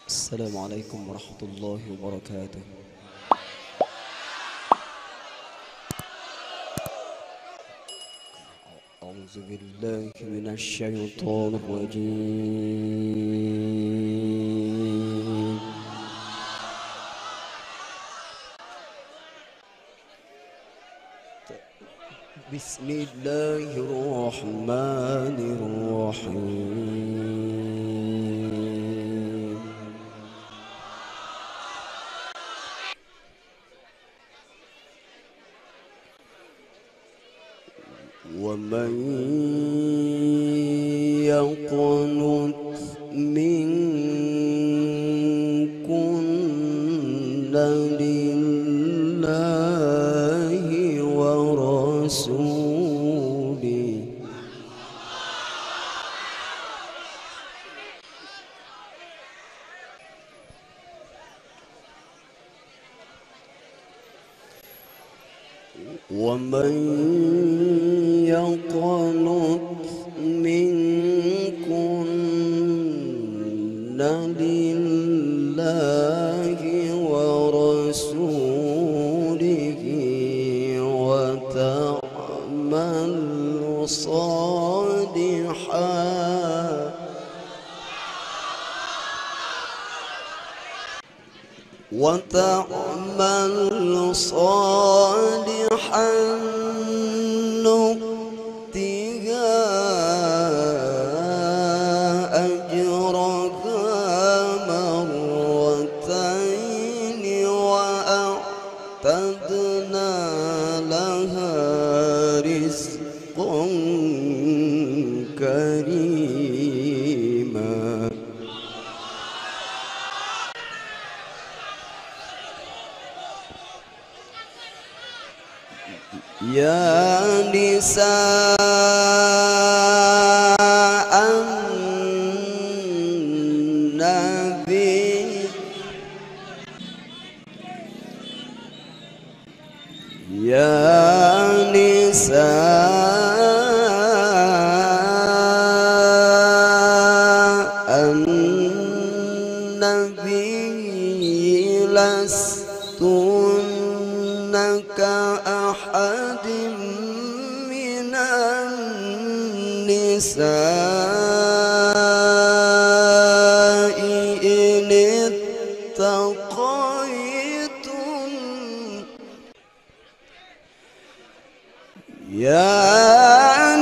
السلام عليكم ورحمة الله وبركاته. أعوذ بالله من الشيطان الرجيم. بسم الله الرحمن الرحيم. ومن يقنت منكن لله ورسوله ومن يقنت منكن لله ورسوله وتعمل صالحا نؤتها أجرها مرتين وأعتدنا لها رزقا كريما. يا نساء النبي يا نساء النبي لستن كأحد من النساء إن اتقيتن. يا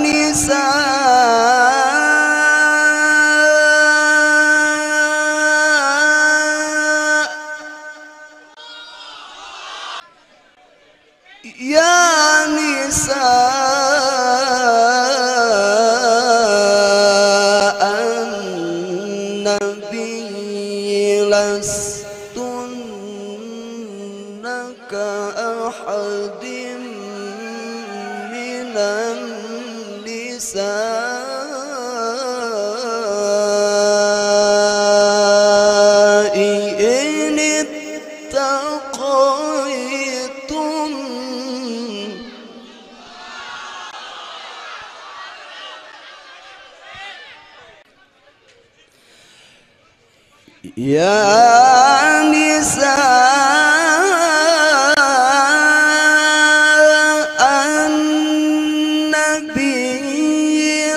نساء النبي لستن كأحد من النساء إن اتقيتم. يا نساء النبي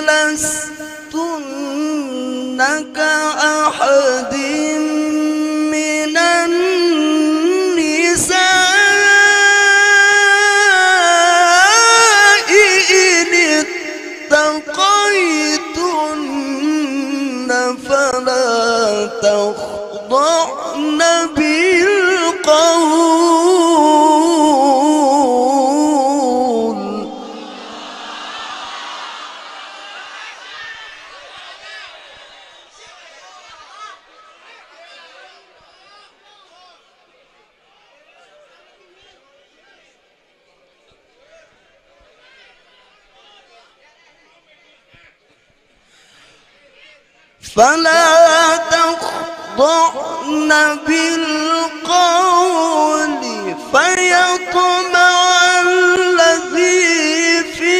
لستن كأحد من النساء إن اتقيتن فلا تخضعن بالقول فلا تخضعن بالقول فيطمع الذي في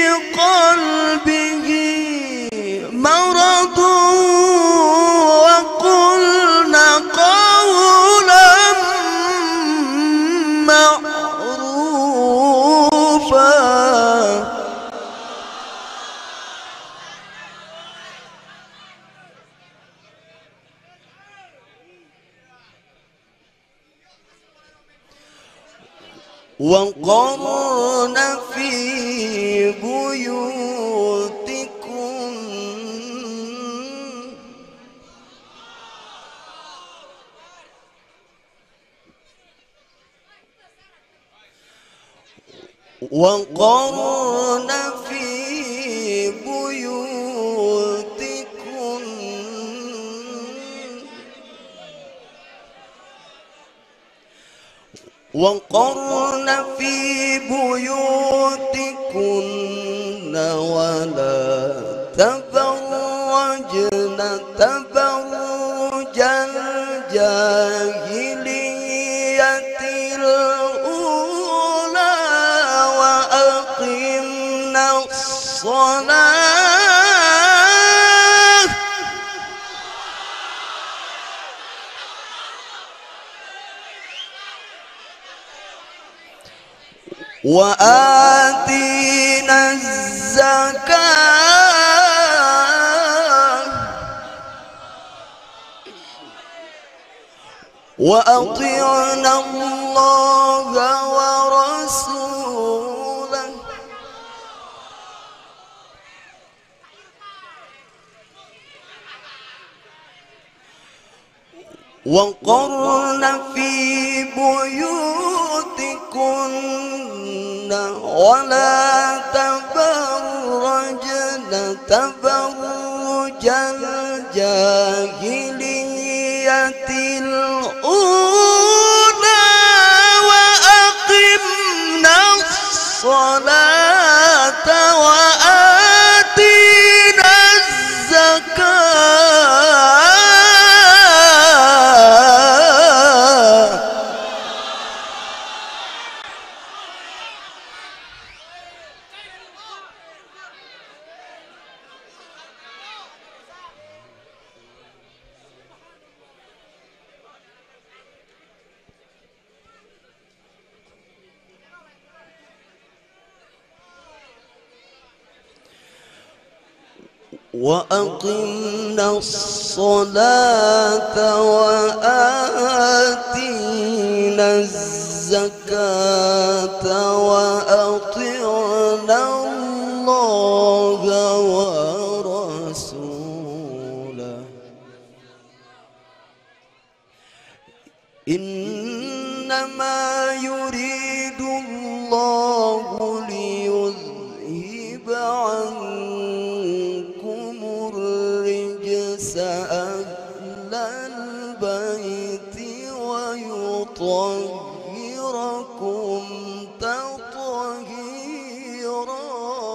قلبه مرض وقلن وقرن في بيوتكن وقرن في بيوتكن وقرن في بيوتكن ولا تبرجن تبرج الجاهلية الأولى وأقمنا الصلاة وآتينا الزكاة وأطعنا الله ورسوله وقرن في بيوتكن ولا تبرجن تبرج الجاهلية الأولى وأقمنا الصلاة وآتينا الزكاة وأقمنا الصلاة وآتينا الزكاة وأطعنا الله ورسوله إنما يريد الله ليذهب عنكم الرجس أهل البيت ويطهركم تطهيرا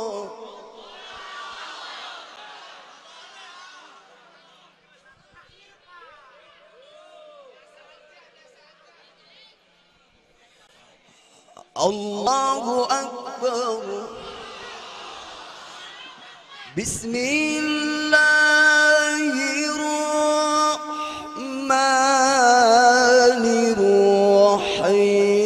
الله أكبر بسم الله الرحمن الرحيم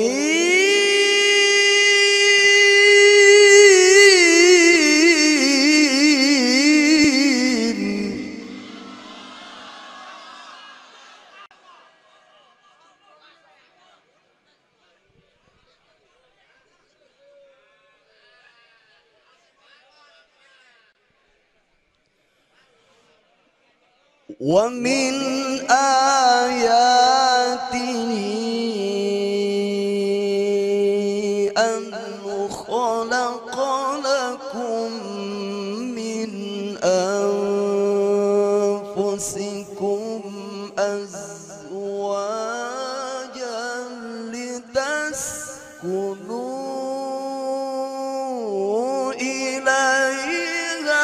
ومن آياته أن خلق لكم من أنفسكم أزواجا لتسكنوا إليها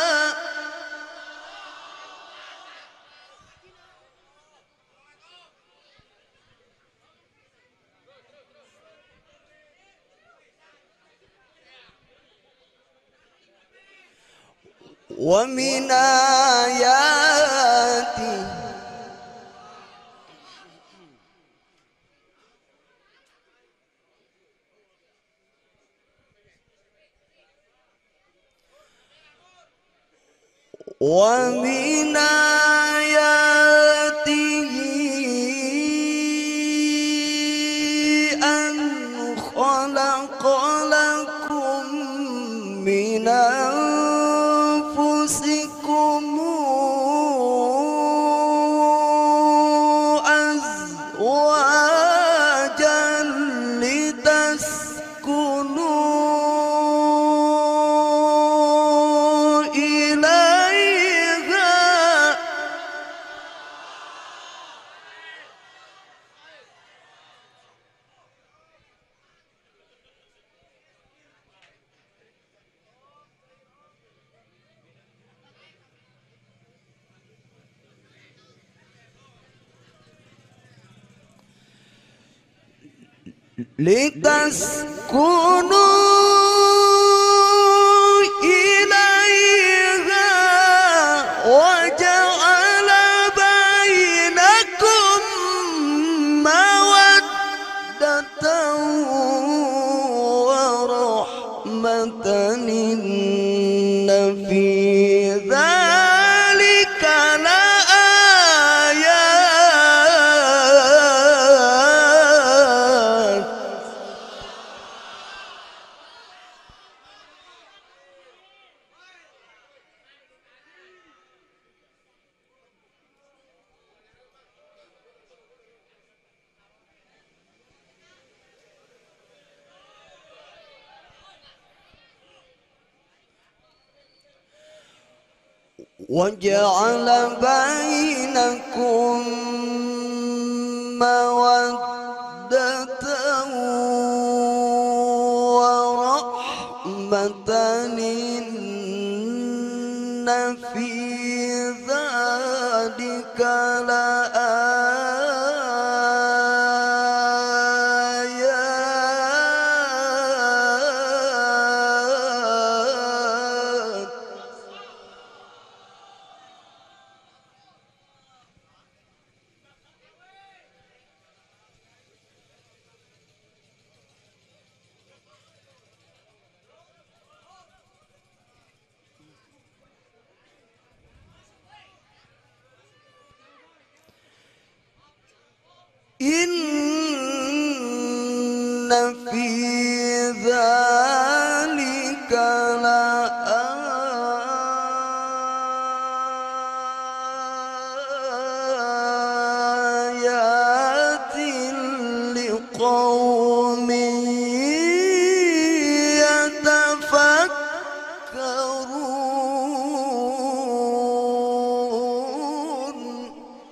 ومن آياته ومن آياته أن خلق لتسكنوا إليها وجعل بينكم مودة ورحمة إن في ذلك لآيات. وجعل بينكم مودة ورحمة إن في ذلك لآيات. إن في ذلك لآيات لقوم يتفكرون.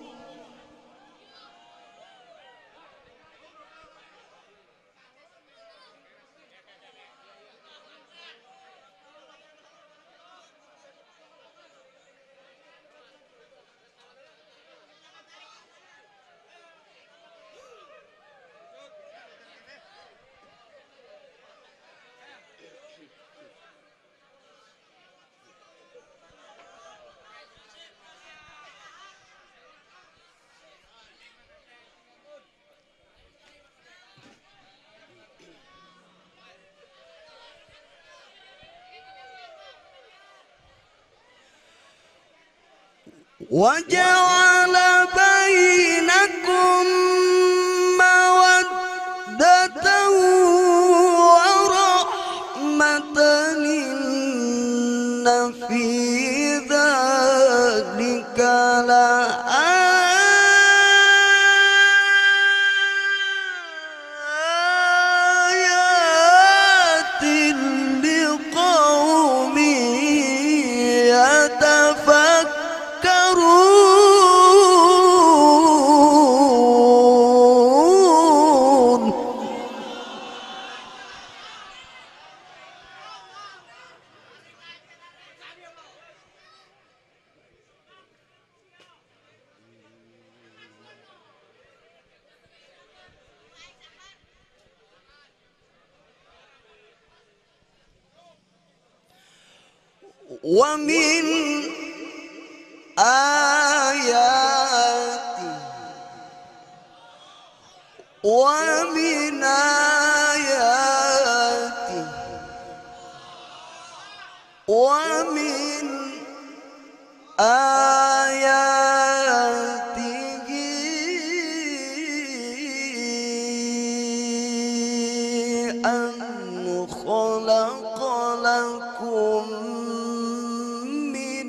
وجعل بينكم مودة ورحمة إن في ذلك لآيات لقوم يتفكرون. ومن آياته ومن آياته ومن آياته أن خلق لكم من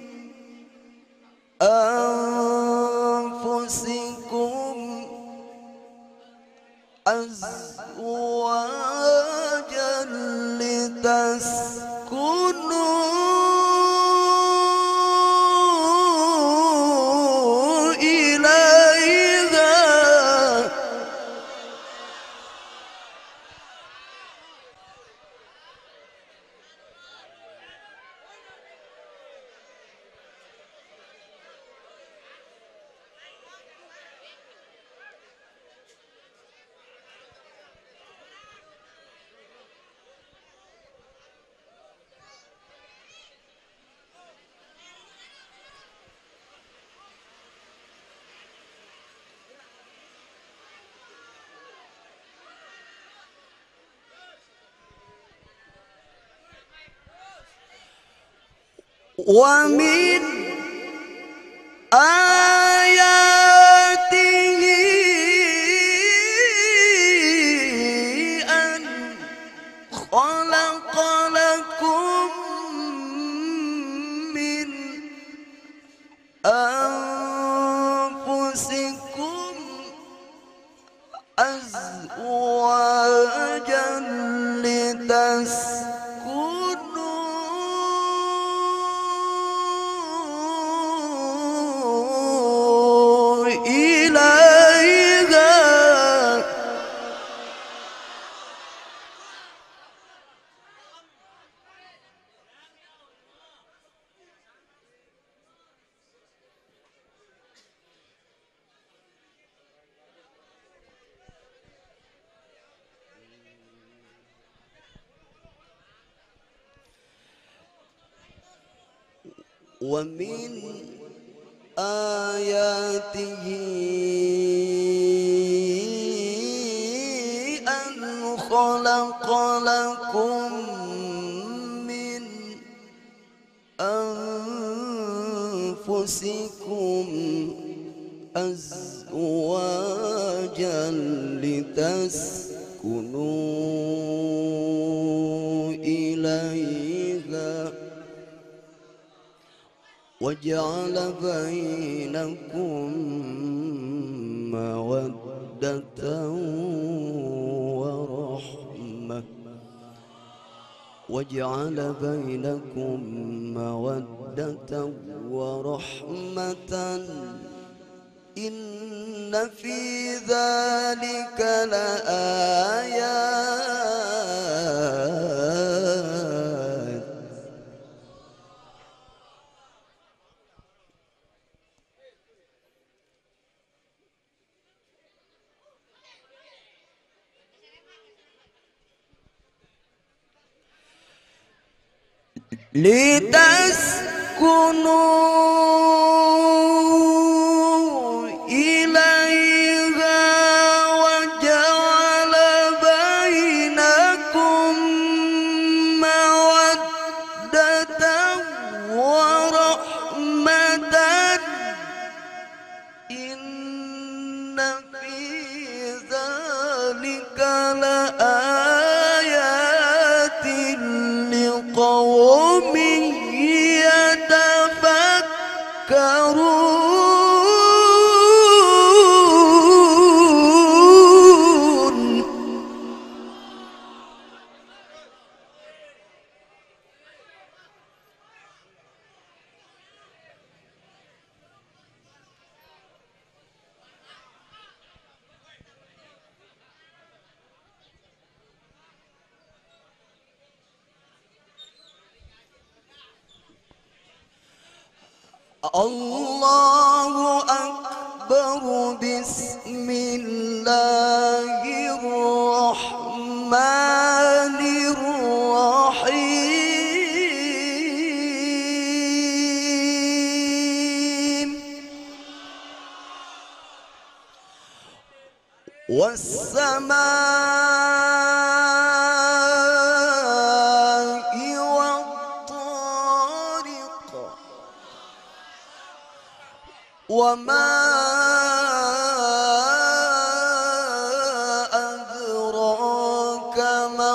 أنفسكم أزواجا لتسكنوا إليها. ومن آياته أن خلق لكم من أنفسكم أزواجا لتسكنوا إليها ومن آياته أن خلق لكم من أنفسكم أزواجا لتسكنوا إليها وجعل بينكم مودة ورحمة وجعل بينكم مودة ورحمة إن في ذلك لآيات لتسكنوا إليها وجعل بينكم مودة ورحمة إن في ذلك لآيات لقوم يتفكرون الله أكبر بسم الله الرحمن الرحيم والسماء والطارق وما أدراك ما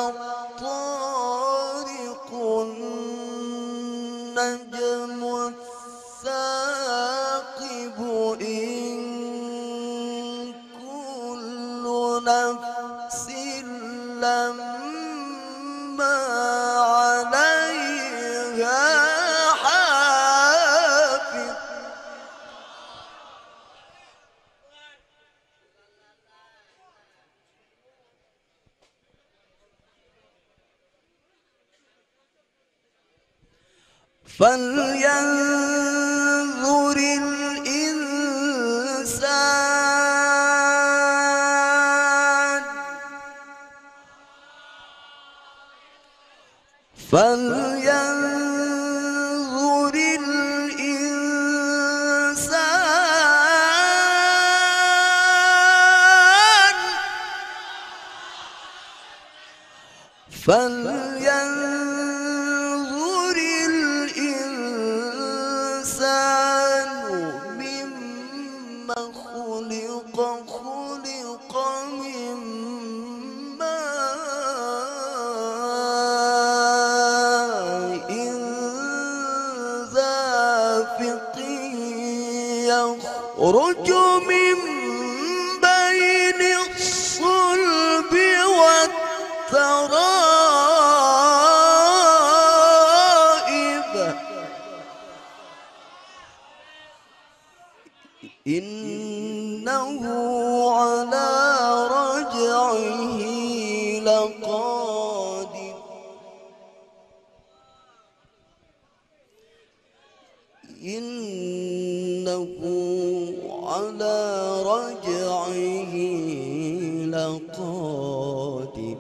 الطارق النجم الثاقب إن كل نفس لما عليها حافظ فلينظر الإنسان فلينظر الإنسان فلينظر الإنسان يخرج من بين الصلب والترائب إنه على رجعه لقادر إنه على رجعه لقادر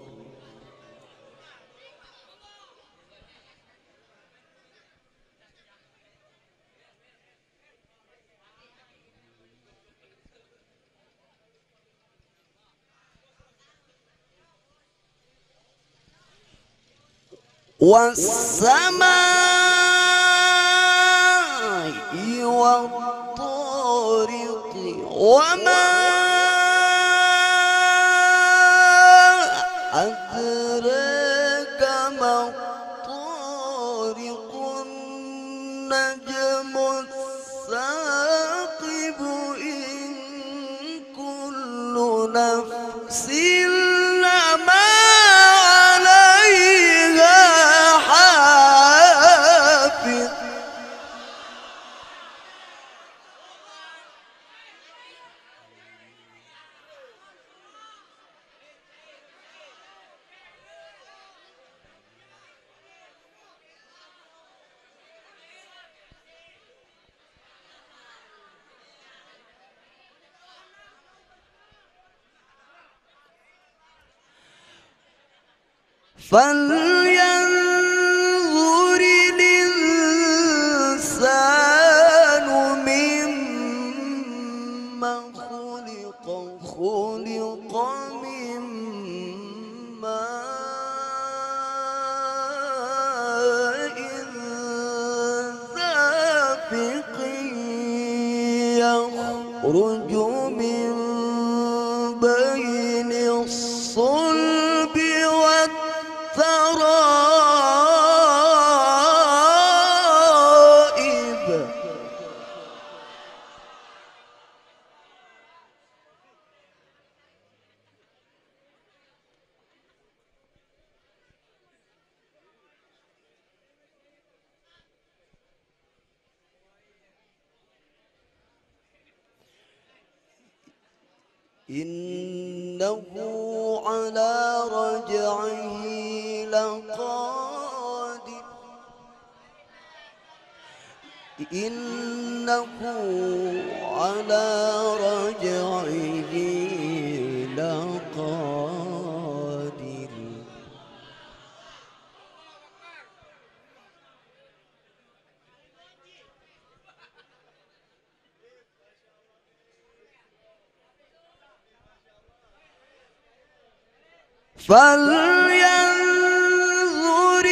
والسماء والطارق وما أدراك ما الطارق النجم الثاقب إن كل نفس لما عليها حافظ فلينظر الإنسان مما خلق خلق من ماء دافق يخرج من بين الصلب والترائب إنه على رجعه لقادر إنه على رجعه لقادر فلينظر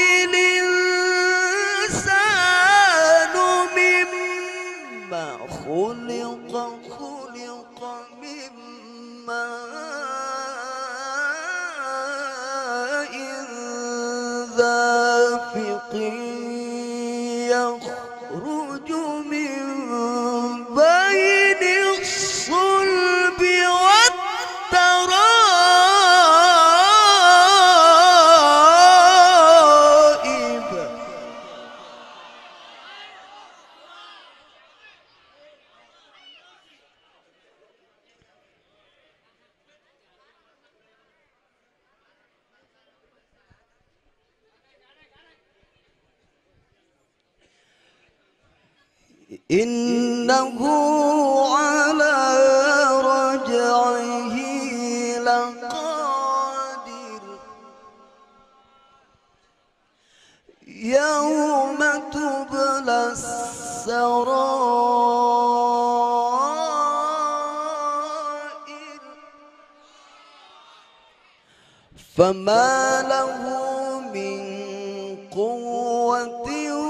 الإنسان مما خلق خلق من ماء دافق يخرج من بين الصلب والترائب إنه على رجعه لقادر يوم تبلى السرائر فما له من قوة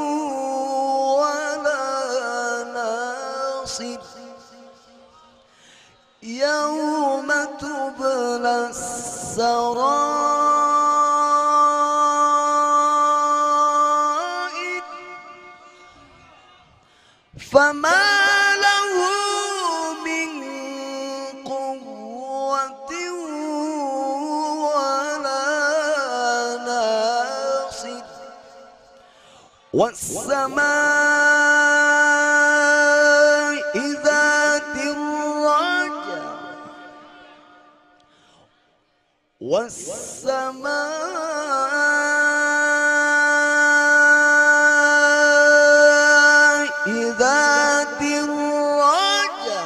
يوم تبلى السرائر فما له والسماء ذات الرجع والسماء ذات الرجع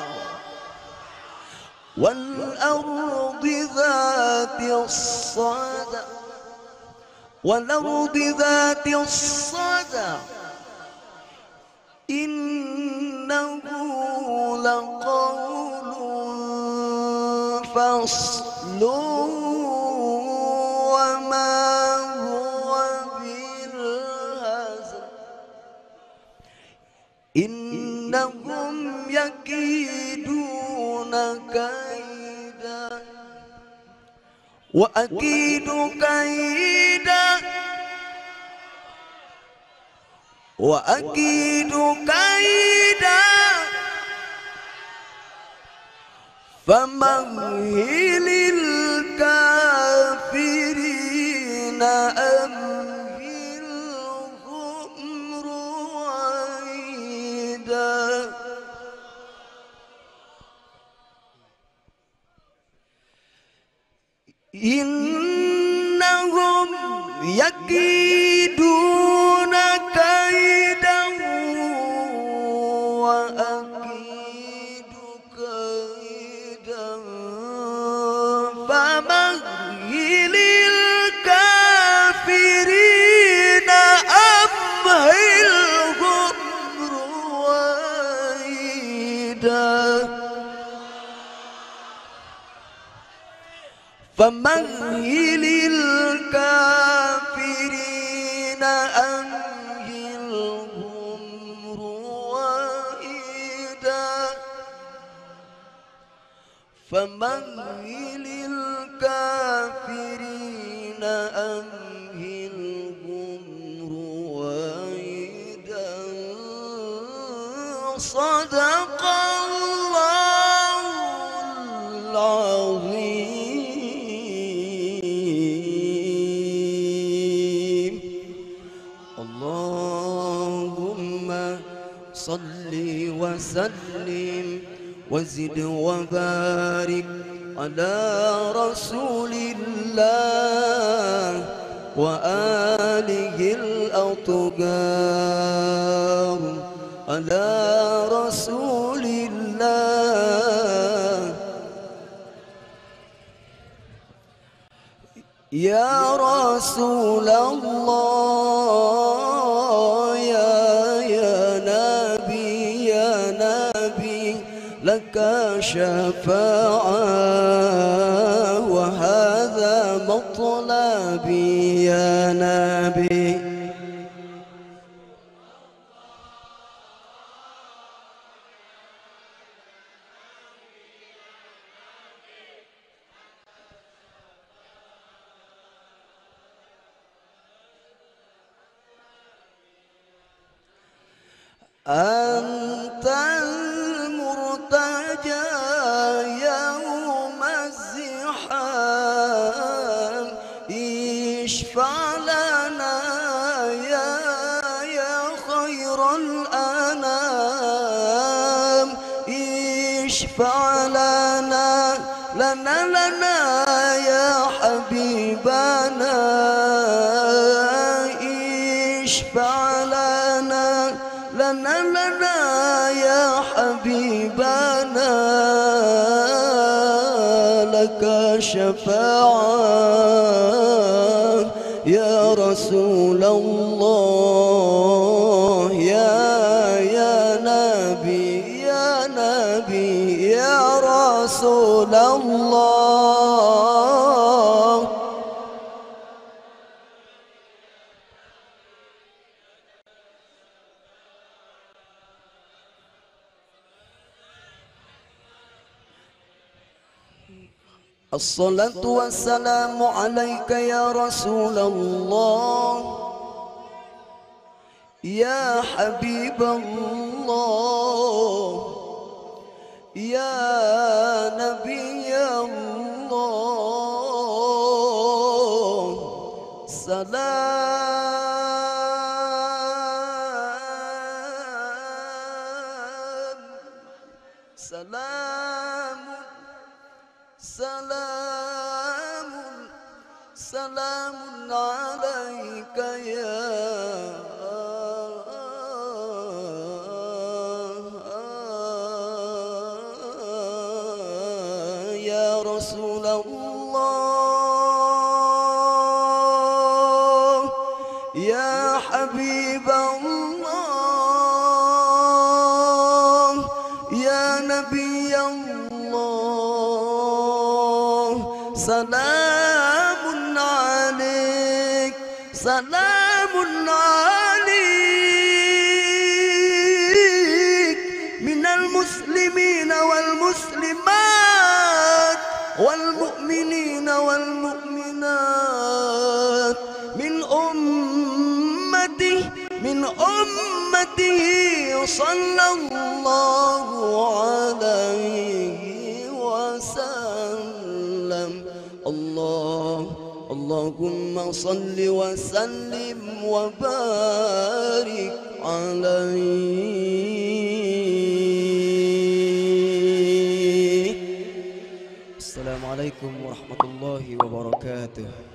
والأرض ذات الصدع والأرض ذات الصدع إنه لقول فصل وما هو بالهزل إنهم يكيدون كيدا وأكيد كيدا وأكيد كيدا فمهل الكافرين أمهلهم رويدا إنهم يكيدون كيدا وأكيد كيدا فمهل الكافرين أمهلهم رويدا فمهل الكافرين أمهلهم رويدا فمهل الكافرين أمهلهم رويدا صدق الله العظيم. اللهم صل وسلم وزد وبارك على رسول الله وآله الأطهار على رسول الله. يا رسول الله يا نبي لك شفاعة وهذا مطلبي يا نبي. أنت المرتجى يوم الزحام اشفع لنا يا خير الأنام اشفع لنا يا حبيبنا اشفع لنا يا حبيبنا لك شفاعة يا رسول الله يا نبي يا رسول الله. الصلاة والسلام عليك يا رسول الله يا حبيب الله يا نبي الله. سلام سلام سلام سلام عليك يا رسول الله يا حبيب الله يا نبي الله سلام عليك سلام عليك من المسلمين والمسلمات والمؤمنين والمؤمنات من أمته صلى الله عليه وسلم اللهم صل وسلم وبارك عليه. السلام عليكم ورحمة الله وبركاته.